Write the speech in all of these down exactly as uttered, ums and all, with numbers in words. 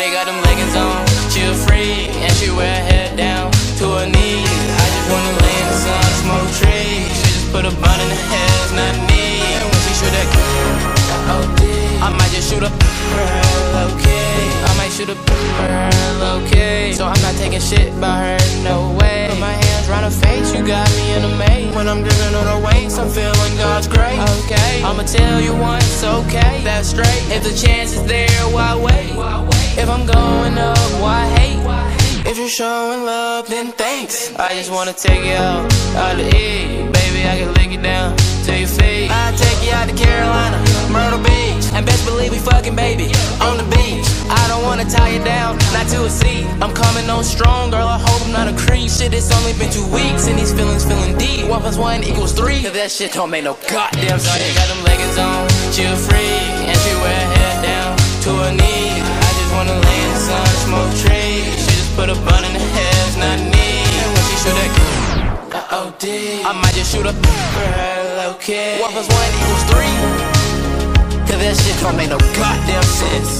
Shawty got them leggings on, she a freak, and she wear her head down to her knees. I just wanna lay in the sun, smoke trees. She just put a bun in the hair, it's not me. And when she shoot that O D, I might just shoot up for her low-key. I might shoot up for her low-key. So I'm not taking shit by her, no way. Put my hands round her face, you got me in a maze. When I'm dripping on her waist, I'm feeling God's grace. Okay, I'ma tell you once, okay, that's straight. If the chance is there, why wait? If I'm going up, why hate? If you're showing love, then thanks. I just wanna take you out, out to eat. Baby, I can lick you down to your feet. I'll take you out to Carolina, Myrtle Beach. And best believe we fucking, baby, on the beach. I don't wanna tie you down, not to a seat. I'm coming on strong, girl, I hope I'm not a creep. Shit, it's only been two weeks and these feelings feeling deep. One plus one equals three, cause that shit don't make no goddamn sense. Shawty got them leggings on, she a freak, and she wear her head down to her knees. I just wanna lay in the sun, smoke trees. She just put a bun in the hair, it's not me. And when she shoot that O D, I might just shoot up for her low-key. One plus one equals three, cause that shit don't make no goddamn sense.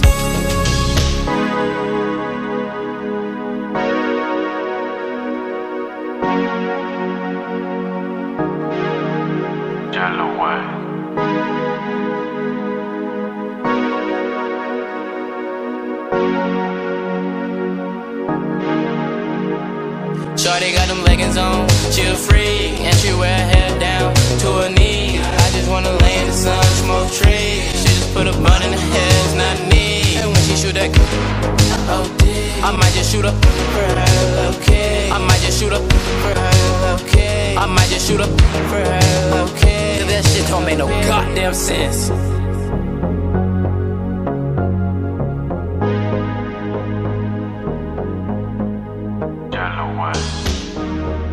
Shawty got them leggings on, she a freak, and she wear her hair down to her knees. I just wanna lay in the sun, smoke trees. She just put a bun in her hair, it's not me. And when she shoot that O D, I might just shoot up for her low-key. I might just shoot up for her low-key. I might just shoot up for her low-key. Cause that shit don't make no goddamn sense. Yellow West.